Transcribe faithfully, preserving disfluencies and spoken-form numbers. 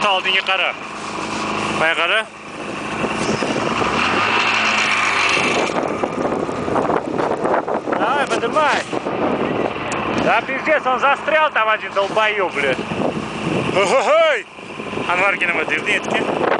Вот oldinga qara. Mana qara. Давай, поднимай. Да пиздец, он застрял там один долбоёб, блядь. Ой-ой-ой. Анвар кинематив, детки.